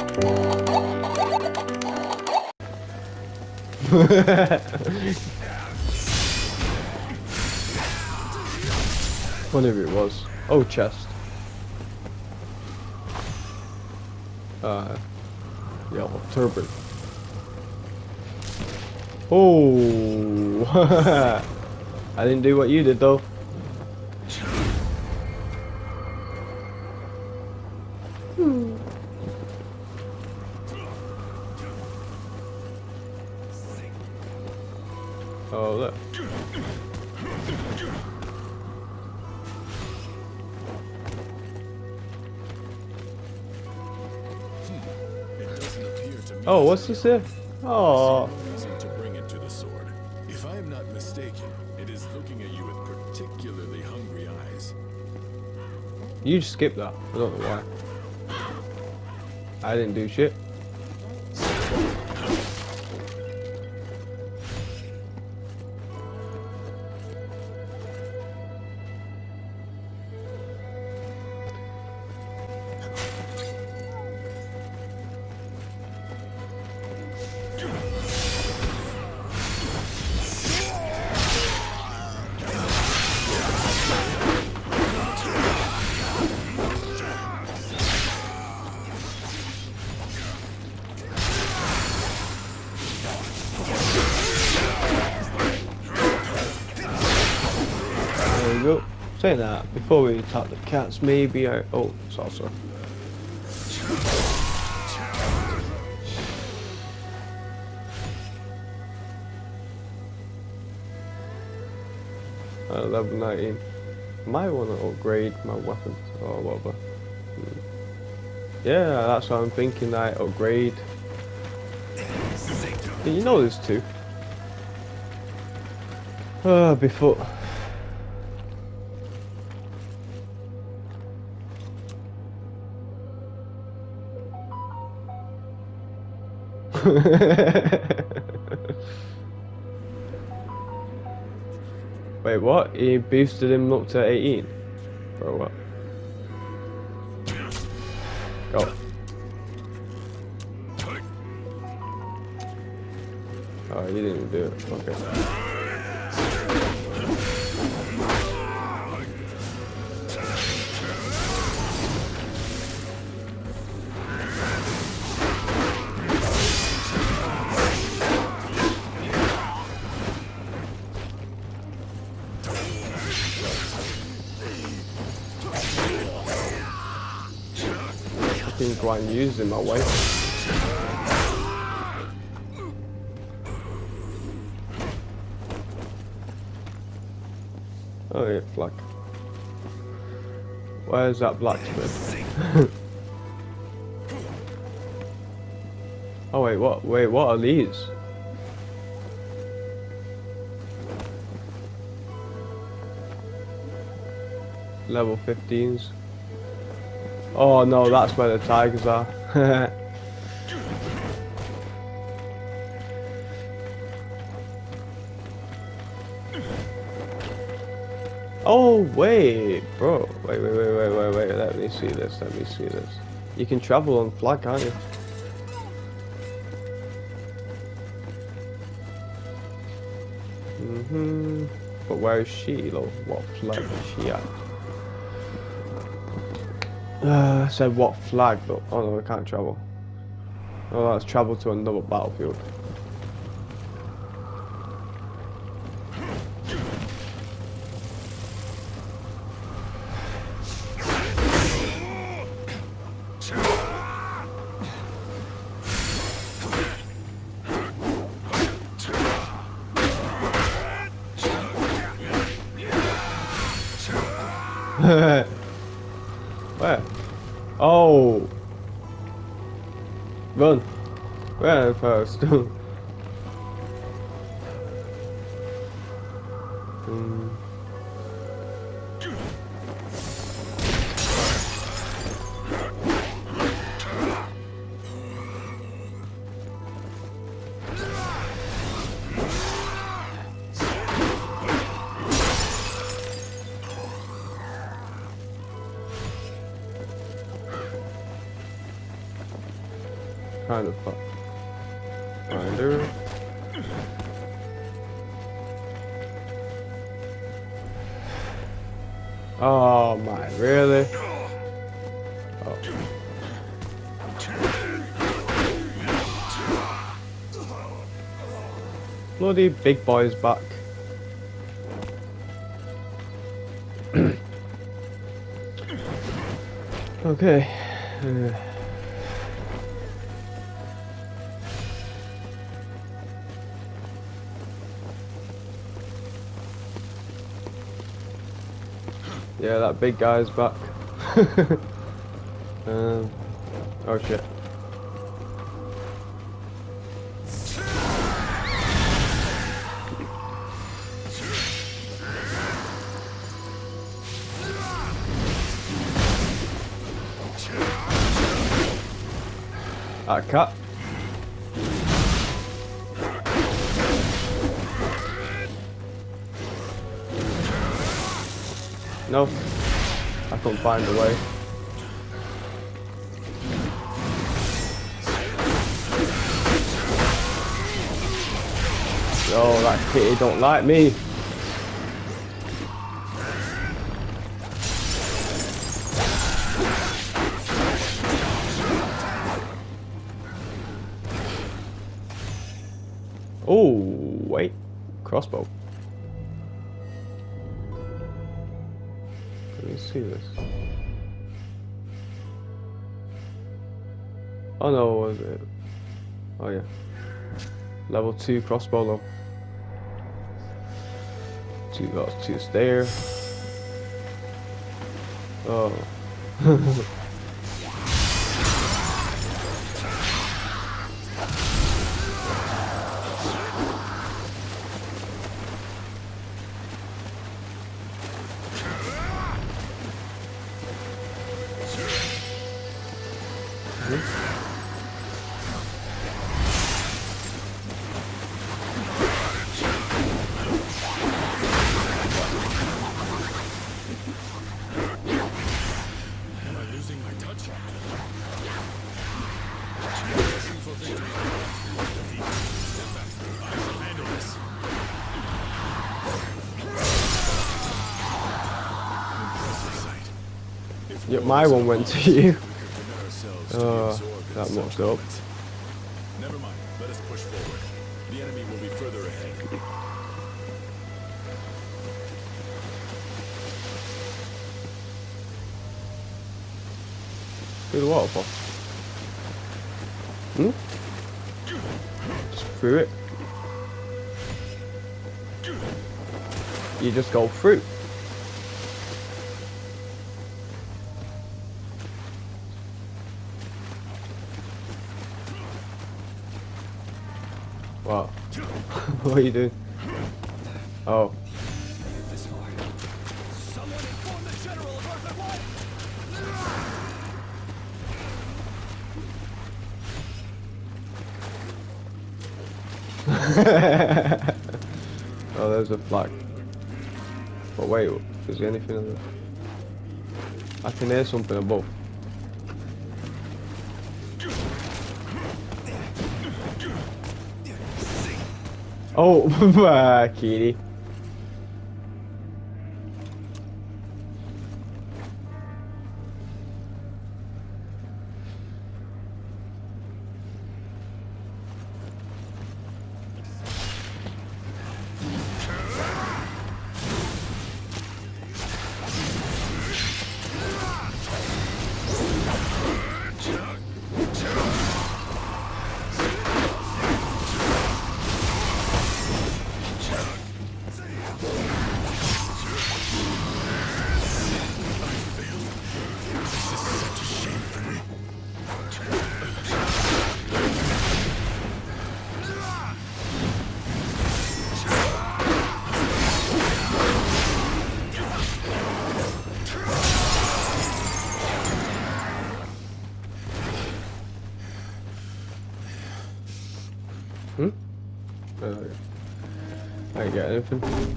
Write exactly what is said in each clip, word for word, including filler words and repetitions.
Whatever it was. Oh, chest. Uh, yellow turban. Oh, I didn't do what you did though. Hmm. Oh, look. Oh, what's this here? Oh. To bring it to the sword. If I am not mistaken, it is looking at you with particularly hungry eyes. You just skipped that. I don't know why. I didn't do shit. There we go. Saying that, before we attack the cats, maybe I... Oh, salsa. Uh, level nineteen. Might want to upgrade my weapons or whatever. Hmm. Yeah, that's what I'm thinking. I upgrade. Yeah, you know there's two. Uh, before. Wait, what? He boosted him up to eighteen? Bro, what? Go. Oh, he didn't even do it. Okay. I think go and use him my way. Oh yeah, flag. Where's that blacksmith? Oh wait, what? Wait, what are these? Level fifteens. Oh no, that's where the tigers are. Oh wait, bro. Wait, wait, wait, wait, wait, wait. Let me see this. Let me see this. You can travel on flag, can't you? Mm-hmm. But where is she, though? What flag is she at? Uh, I said what flag, though? Oh no, I can't travel. Oh, let's travel to another battlefield. Where? Oh! Run! Where first? mm. kind of fun. Finder. Oh my, really? Oh. Bloody big boy's back. Okay. Uh. Yeah, that big guy's back. um, oh shit. That cat. No, I couldn't find a way. Oh, that kitty don't like me. Oh, wait, crossbow. Let me see this. Oh no, was it? Oh yeah. Level two crossbow though. Two got two there. Oh. Yep, my one went to you. Oh, that mucked up. Never mind. Let us push forward. The enemy will be further ahead. Through the waterfall. Hmm? Just through it. You just go through. Wow. What are you doing? Oh. Someone inform the general of Earth at once! Oh, there's a flag. But wait, is there anything on there? I can hear something above. Oh, kitty. Hmm? Oh, yeah. I ain't got anything.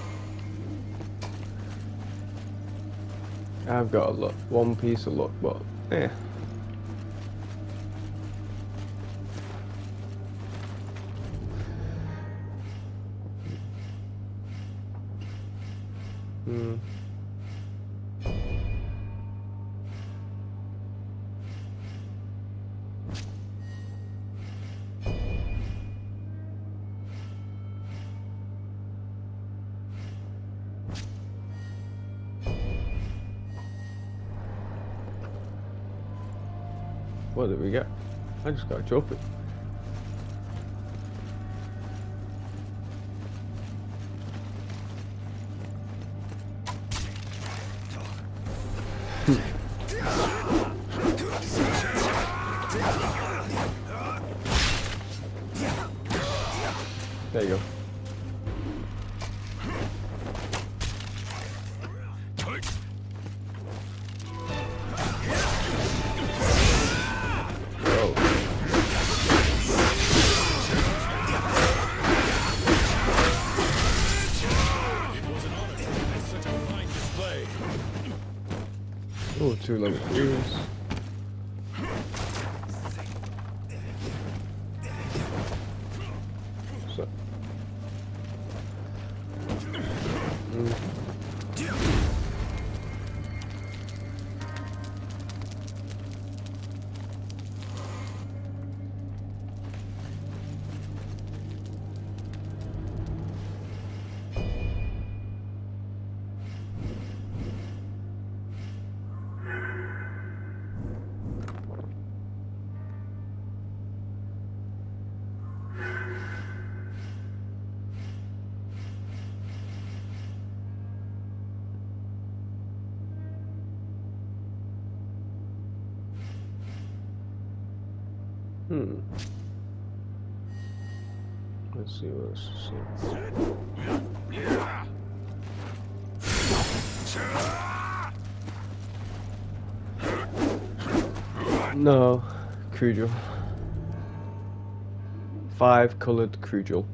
I've got a lot, one piece of luck, but yeah. Hmm. What did we get? I just got a trophy. There you go. Oh, two level threes. So. Mm. Hmm. Let's see what else to see. No, Crudel. Five coloured Crudel.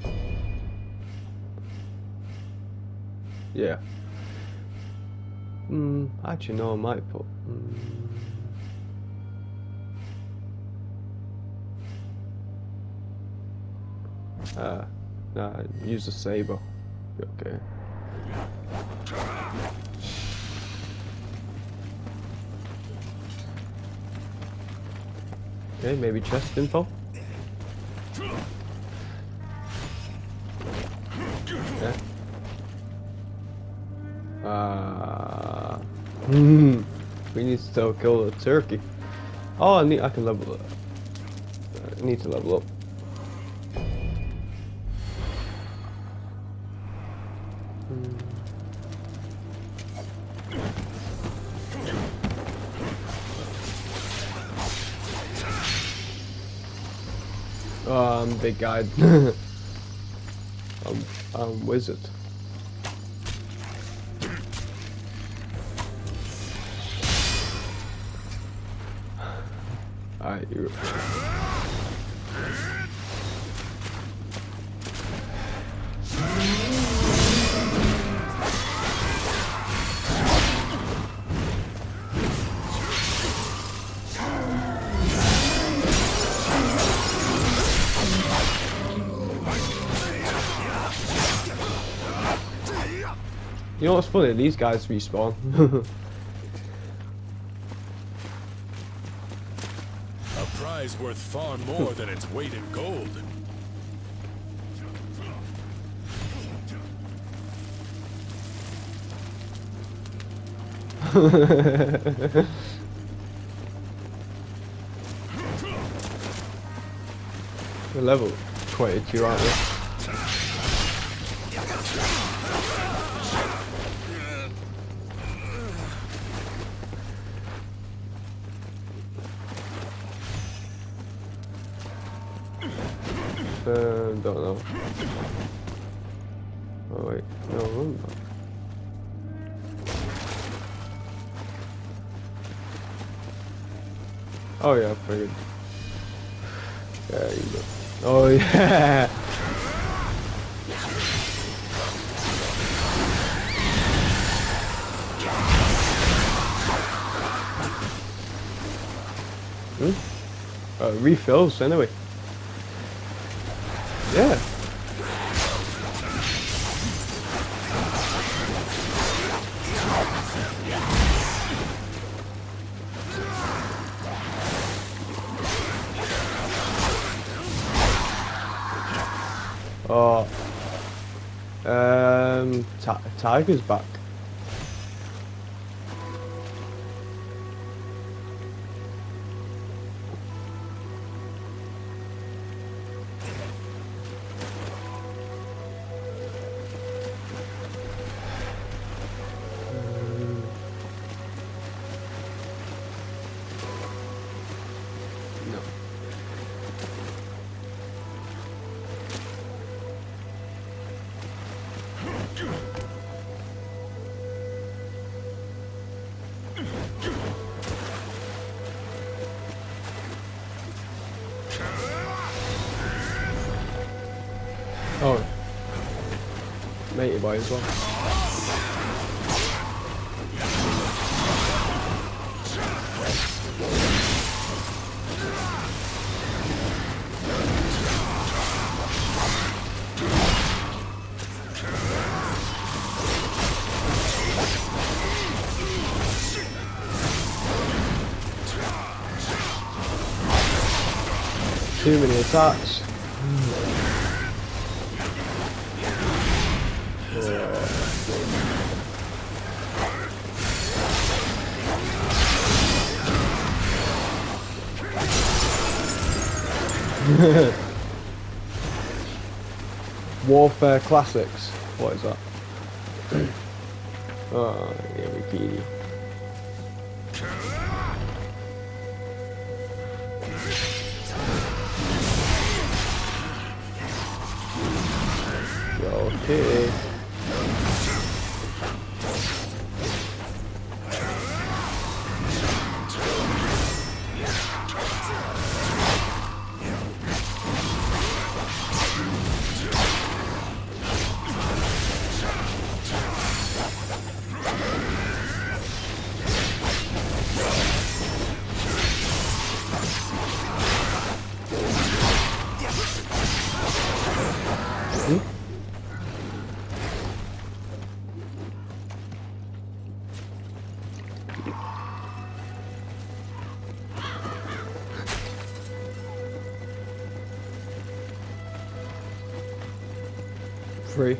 Yeah. Hmm. Actually, no, I might put. Mm, Uh, nah, use the saber. Okay. Okay, maybe chest info. Yeah. Uh, hmm. We need to still kill the turkey. Oh, I need. I can level up. I need to level up. Oh, I'm big guy. I'm, I'm wizard. Alright, you. You know what's funny? These guys respawn. A prize worth far more than its weight in gold. We're level twenty-two, aren't we? Uh, don't know. Oh wait, no, I'm not. Oh yeah, I figured. Yeah, you go. Oh yeah. Hmm? Uh, refills anyway. Yeah. Oh. Um, Ti Tiger's back. Oh, matey boy as well. Too many attacks. Warfare Classics. What is that? Oh, yeah, repeating. Okay. Free.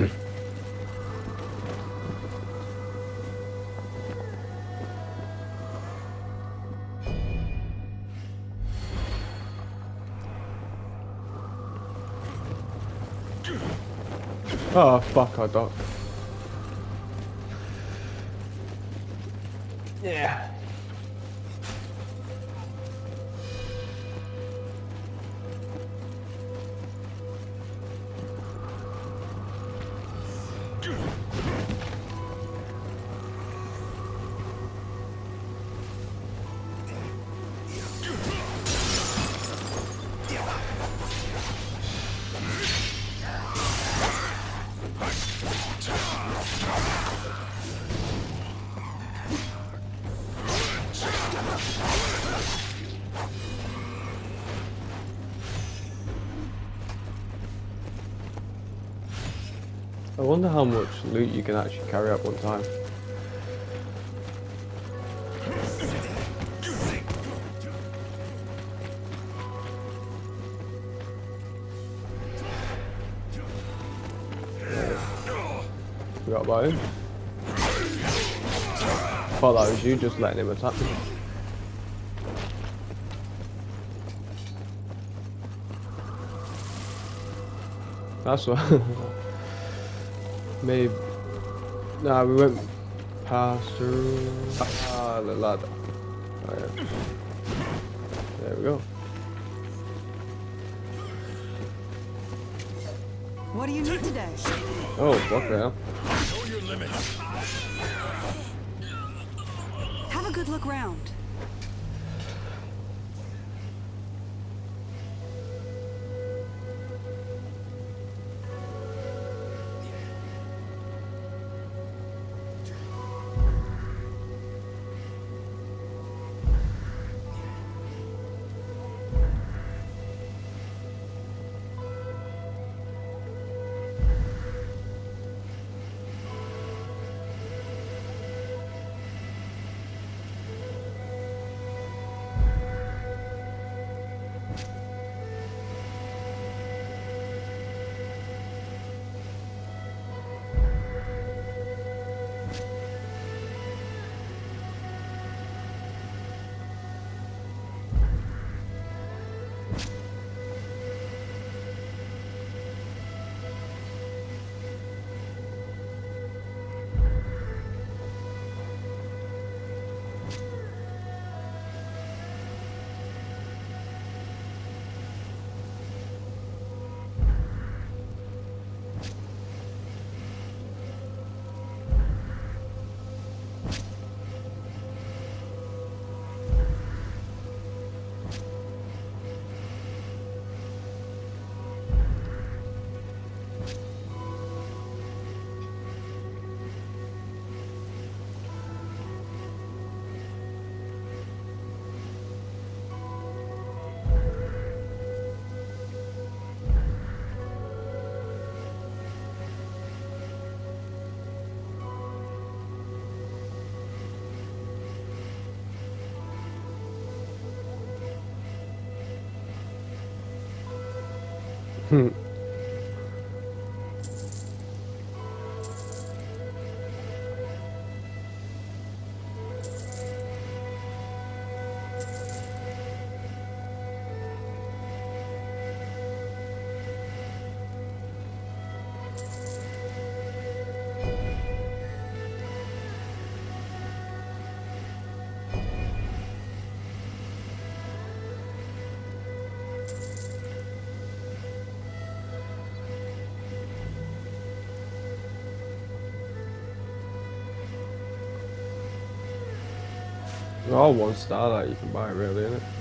Oh fuck, I don't. Yeah. I wonder how much loot you can actually carry at one time. Forgot about him. Thought that was you just letting him attack me. That's what. Maybe. Nah, we went past her. Ah, the ladder. Oh, yeah. There we go. What do you need today? Oh, fuck now. Know your limits. Have a good look round. They're all one star that you can buy, really, innit?